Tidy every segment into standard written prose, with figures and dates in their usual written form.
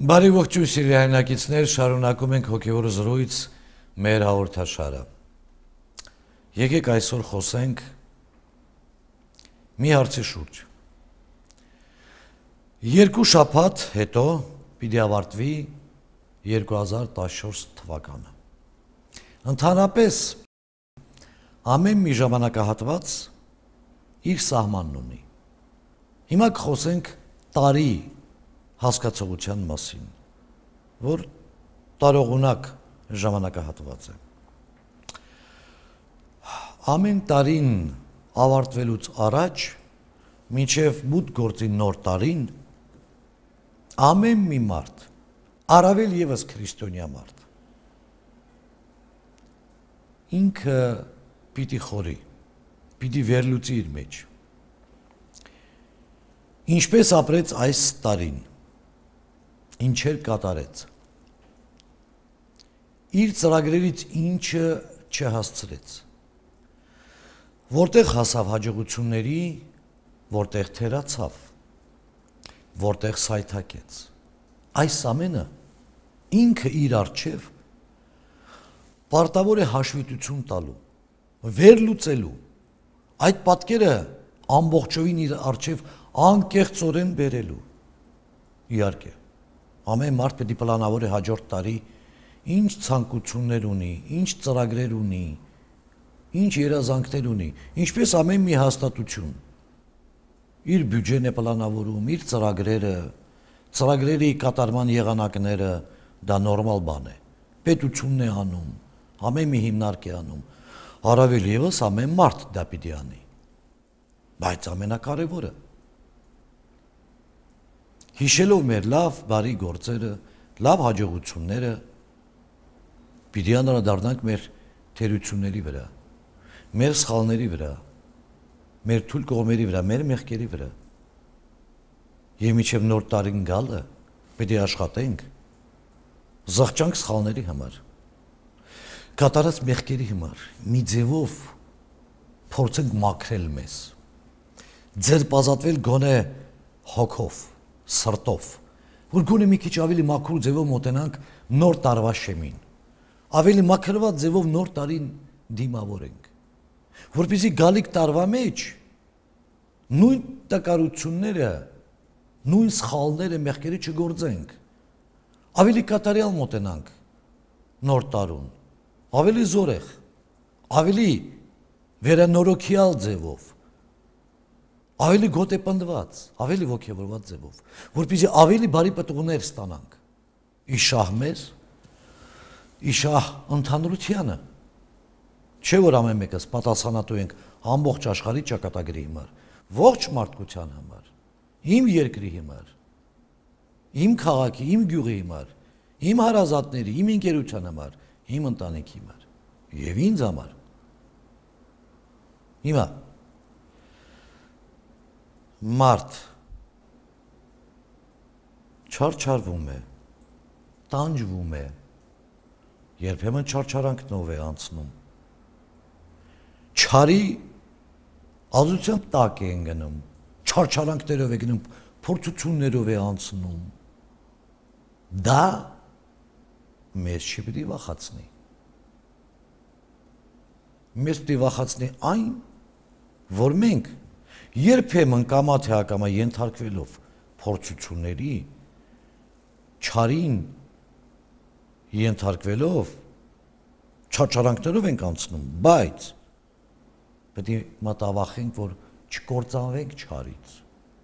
Բարի ողջույն սիրելի հայրենակիցներ, շարունակում ենք հոգևոր զրույց մեր հաղորդաշարը։ Եկեք այսօր խոսենք մի հարցի շուրջ։ Երկու շաբաթ հետո պիտի ավարտվի 2014 թվականը։ Ընդհանրապես ամեն մի ժամանակահատված իր սահմանն ունի։ Հիմա կխոսենք տարի հասկացողության մասին, որ տարողունակ ժամանակահատված է։ Ամեն տարին ավարտվելուց առաջ, մինչև մութ գործի նոր տարին, ամեն մի մարդ, առավել ևս քրիստոնյա մարդ, ինքը պիտի խորի, պիտի վերլուծի իր մեջ։ Ինչպես ապրեց այս տարին, ինչեր կատարեց, իր ծրագրերից ինչը չհասցրեց, որտեղ հասավ հաջողությունների, որտեղ թերացավ, որտեղ սայթակեց, այս ամենը ինքը իր առջև պարտավոր է հաշվետվություն տալու, վերլուծելու, այդ պատկերը ամբողջովին իր առջև անկեղծորեն բերելու, իհարկե, ամեն մարդ պետք է պլանավորի հաջորդ տարի ինչ ցանկություններ ունի, ինչ ծրագրեր ունի, ինչ երազանքներ ունի, ինչպես ամեն մի հաստատություն իր բյուջեն է պլանավորում, իր ծրագրերի կատարման եղանակները, դա նորմալ բան է, պետությունն է անում, ամեն մի հիմնարկ է անում, առավել ևս ամեն մարդ դա պիտի անի, բայց ամենակարևորը հիշելով մեր լավ, բարի գործերը, լավ հաջողությունները, պիտի անդրադառնանք մեր թերությունների վրա, մեր սխալների վրա, մեր թույլ կողմերի վրա, մեր մեղքերի վրա։ Եվ մինչև նոր տարին գալը պետք է աշխատենք, զղջանք սխալների համար, կատարած մեղքերի համար, մի ձևով փորձենք մաքրել մեզ, ձերբազատվել գոնե հոգով, սրտով, որ գոնե մի քիչ ավելի մաքուր ձևով մոտենանք նոր տարվա շեմին, ավելի մաքրված ձևով նոր տարին դիմավորենք, որպեսզի գալիք տարվա մեջ նույն տկարությունները, նույն սխալները, մեղքերը չգործենք, ավելի կատարյալ մոտենանք նոր տարուն, ավելի զորեղ, ավելի վերանորոգյալ ձևով, ավելի գոտեպնդված, ավելի ոգևորված ձևով, որպեսզի ավելի բարի պտուղներ ստանանք իշահ մեզ, իշահ ընդհանրությանը, չէ որ ամեն մեկս պատասխանատու ենք ամբողջ աշխարհի ճակատագրի համար, ողջ մարդկության համար, իմ երկրի համար, իմ քաղաքի, իմ գյուղի համար, իմ հարազատների, իմ ընկերության համար, իմ ընտանիքի համար եւ ինձ համար։ Հիմա մարդ չարչարվում է, տանջվում է, երբեմն չարչարանքնով է անցնում, չարի ազության տակ է ընկնում, չարչարանքներով է գնում, փորձություններով է անցնում, դա մեզ չպիտի վախացնի, մեզ պիտի վախացնի այն, որ մենք երբեմն կամա թե ակամա ենթարկվելով փորձությունների, չարին ենթարկվելով, չարչարանքներով ենք անցնում, բայց պետք է մտավախենք, որ չկործանվենք չարից,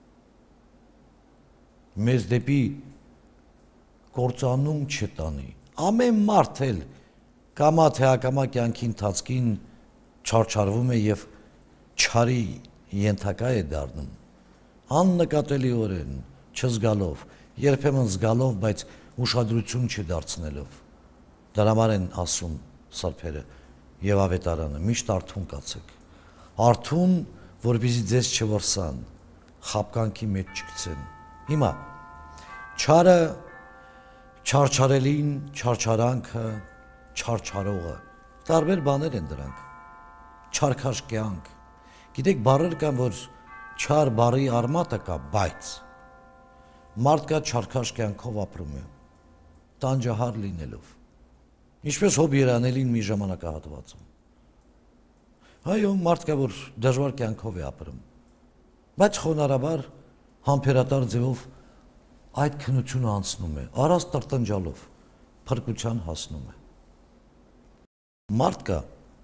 մեզ դեպի կործանում չտանի, ամեն մարդ էլ կամա թե ակամա կյանքի ընթացքին չարչարվում է և չարի ենթակա է դառնում, աննկատելիորեն, չզգալով, երբեմն զգալով, բայց ուշադրություն չդարձնելով, դրա համար են ասում սրբերը և ավետարանը, միշտ արթուն կացեք, արթուն, որպեսզի ձեզ չվրսան, խաբկանքի մեջ չգցեն։ Հիմա, չարը, չարչարելին, չարչարանքը, չարչարողը, տարբեր բաներ են դրանք, չարքաշ կյանք, գիտեք բառեր կան, որ չար բառի արմատը կա, բայց մարդկա չարքաշ կյանքով ապրում է, տանջահար լինելով, ինչպես Հոբ Երանելին մի ժամանակահատվածում։ Այո, մարդկա, որ դժվար կյանքով է ապրում, բայց խոնարհաբար համբերատար ձևով այդ քննությունը անցնում է, առանց տրտնջալով, փրկության հասնում է։ Մարդկա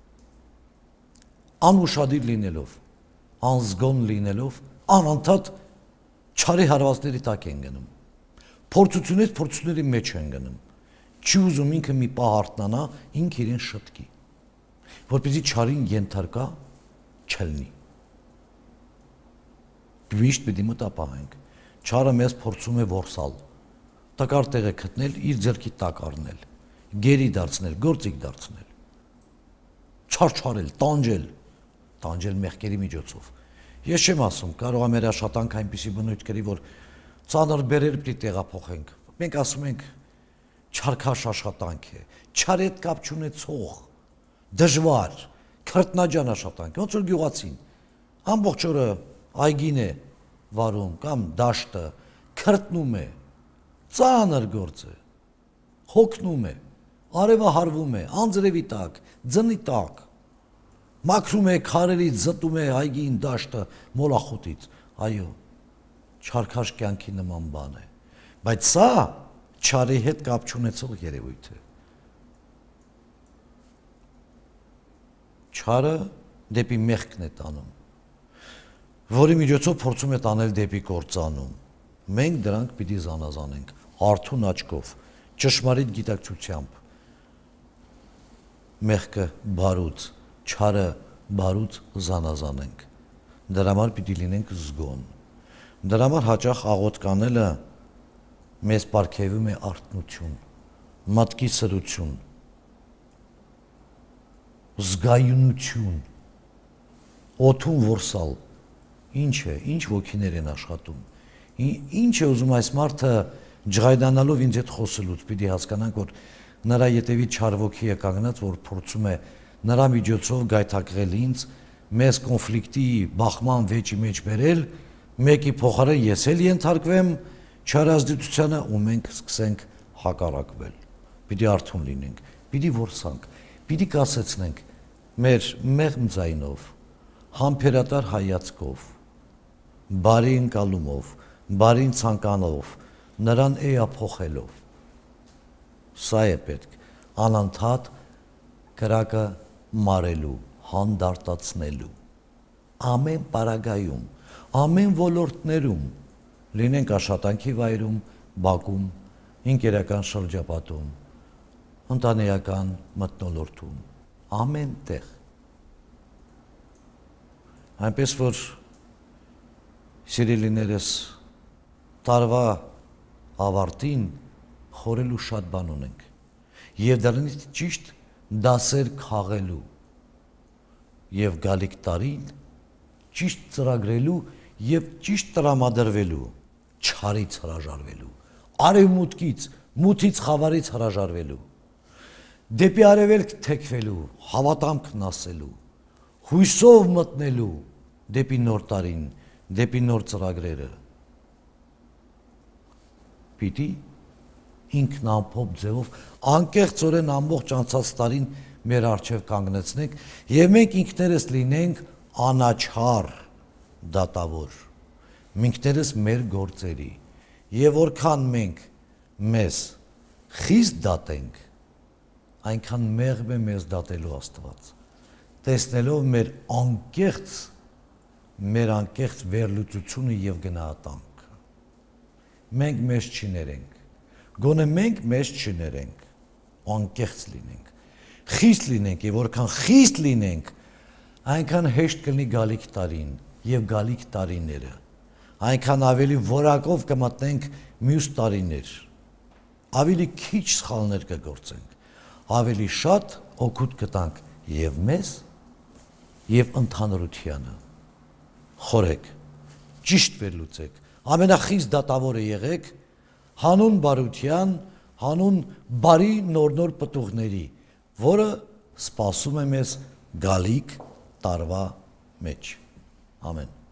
անուշադիր լինելով, անզգոն լինելով, անընդհատ չարի հարվածների տակ են գնում, փորձությունների մեջ են գնում, չի ուզում ինքը մի պահ արթնանա, ինքը իրեն շտկի, որպեսզի չարին ենթարկա չլինի։ Միշտ պիտի մտապահենք, չարը մեզ փորձում է որսալ, տկար տեղ է գտնել, իր ձեռքի տակ առնել, գերի դարձնել, գործիք դարձնել, չարչարել, տանջել մեղքերի միջոցով։ Ես չեմ ասում, կարող է մեր աշխատանք այնպիսի բնույթ կրի, որ ծանր բերեր պիտի տեղափոխենք։ Մենք ասում ենք չարքաշ աշխատանք է, չարի հետ կապ չունեցող, դժվար, քրտնաջան աշխատանք, ոնց որ գյուղացին, ամբողջ օրը այգին է վարում կամ դաշտը, քրտնում է, ծանր գործ է, հոգնում է, արևը հարվում է, անձրևի տակ, ձնի տակ, մաքրում է քարերից, զտում է այգին, դաշտը, մոլախոտից, այո, չարքաշ կյանքի նման բան է, բայց սա չարի հետ կապ չունեցող երևույթ է։ Չարը դեպի մեղքն է տանում, որի միջոցով փորձում է տանել դեպի կործանում։ Մենք դրանք պիտի զանազանենք արթուն աչքով, ճշմարիտ գիտակցությամբ։ Մեղքը բարուց, չարը բարուց զանազանենք։ Դրա համար պիտի լինենք զգոն։ Դրա համար հաճախ աղոթք անելը մեզ պարգևում է արթնություն, մտքի սրություն, զգայունություն, օդում որսալ, ինչ է, ինչ ոգիներ են աշխատում, ինչ է ուզում այս մարդը ջղայդանալով ինձ հետ խոսելուց, պիտի հասկանանք, որ նրա ետևից չար ոգի է կանգնած, որ փորձում է նրա միջոցով գայթակղել ինձ, մեզ կոնֆլիկտի, բախման վեճի մեջ բերել, մեկի փոխարեն ես էլ ենթարկվեմ չարազդեցությանը ու մենք սկսենք հակառակվել։ Պիտի արթուն լինենք, պիտի որսանք, պիտի կասեցնենք մեր մեղմ ձայնով, համբերատար հայացքով, բարի ընկալումով, բարին ցանկանալով, նրան էափոխելով։ Սա է պետք անընդհատ կրակը մարելու, հանդարտացնելու, ամեն պարագայում, ամեն ոլորտներում, լինենք աշխատանքի վայրում, բակում, ընկերական շրջապատում, ընտանեկան մթնոլորտում, ամեն տեղ։ Այնպես որ սիրելիներս տարվա ավարտին խորելու շատ բան ունենք եւ դրանից ճիշտ դասեր քաղելու եւ գալիք տարին ճիշտ ծրագրելու եւ ճիշտ տրամադրվելու, չարից հրաժարվելու, արևմուտքից, մութից խավարից հրաժարվելու, դեպի արևելք թեքվելու, հավատամքն ասելու, հույսով մտնելու դեպի նոր տարին, դեպի նոր ծրագրերը։ Պիտի ինքնամփոփ ձևով անկեղծորեն ամբողջ անցած տարին մեր առջև կանգնեցնենք եւ մենք ինքներս լինենք անաչառ դատավոր, ինքներս մեր գործերի եւ որքան մենք մեզ խիստ դատենք, այնքան մեղմ է մեզ դատելու Աստված, տեսնելով մեր անկեղծ վերլուծությունը եւ գնահատանքը։ Մենք մեզ չներենք, գոնե մենք մեզ չներենք, անկեղծ լինենք, խիստ լինենք եւ որքան խիստ լինենք, այնքան հեշտ կլինի գալիք տարին եւ գալիք տարիները, այնքան ավելի որակով կմտնենք մյուս տարիներ, ավելի քիչ սխալներ կգործենք, ավելի շատ օգուտ կտանք եւ մեզ եւ ընդհանրությանը։ Խորեք, ճիշտ վերլուծեք, ամենախիստ դատավորը եղեք, հանուն բարության, հանուն բարի նոր պտուղների, որը սպասում է մեզ գալիք տարվա մեջ։ Ամեն։